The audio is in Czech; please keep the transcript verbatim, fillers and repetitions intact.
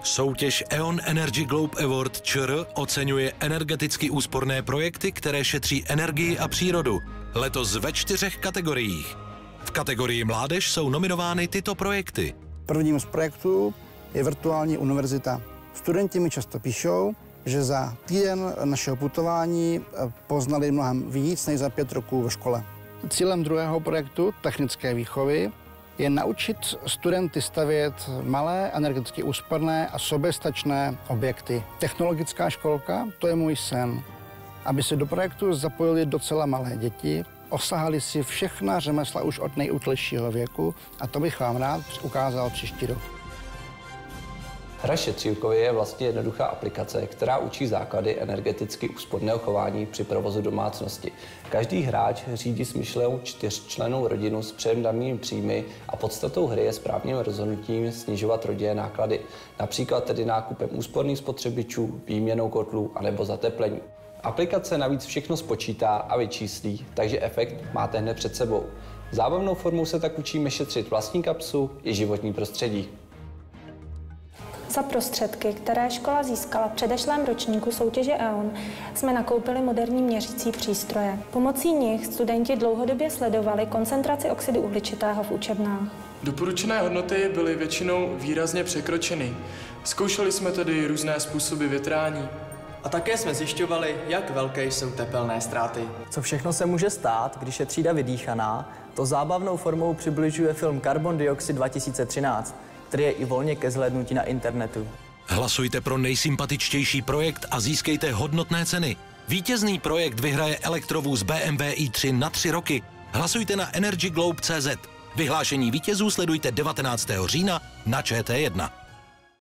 Soutěž E O N Energy Globe Award ČR oceňuje energeticky úsporné projekty, které šetří energii a přírodu. Letos ve čtyřech kategoriích. V kategorii Mládež jsou nominovány tyto projekty. Prvním z projektů je virtuální univerzita. Studenti mi často píšou, že za týden našeho putování poznali mnohem víc než za pět roků ve škole. Cílem druhého projektu technické výchovy je naučit studenty stavět malé, energeticky úsporné a soběstačné objekty. Technologická školka, to je můj sen, aby se do projektu zapojili docela malé děti, osahali si všechna řemesla už od nejútlejšího věku a to bych vám rád ukázal příští rok. Hra Šetřívkově je vlastně jednoduchá aplikace, která učí základy energeticky úsporného chování při provozu domácnosti. Každý hráč řídí smyšlenou čtyřčlennou rodinu s předem danými příjmy a podstatou hry je správným rozhodnutím snižovat rodinné náklady, například tedy nákupem úsporných spotřebičů, výměnou kotlů anebo zateplení. Aplikace navíc všechno spočítá a vyčíslí, takže efekt máte hned před sebou. Zábavnou formou se tak učíme šetřit vlastní kapsu i životní prostředí. Za prostředky, které škola získala v předešlém ročníku soutěže E O N, jsme nakoupili moderní měřící přístroje. Pomocí nich studenti dlouhodobě sledovali koncentraci oxidu uhličitého v učebnách. Doporučené hodnoty byly většinou výrazně překročeny. Zkoušeli jsme tedy různé způsoby větrání. A také jsme zjišťovali, jak velké jsou tepelné ztráty. Co všechno se může stát, když je třída vydýchaná, to zábavnou formou přibližuje film Carbon Dioxide dva tisíce třináct, který je i volně ke zhlédnutí na internetu. Hlasujte pro nejsympatičtější projekt a získejte hodnotné ceny. Vítězný projekt vyhraje elektrovůz B M W i tři na tři roky. Hlasujte na energy globe tečka cé zet. Vyhlášení vítězů sledujte devatenáctého října na Č T jedna.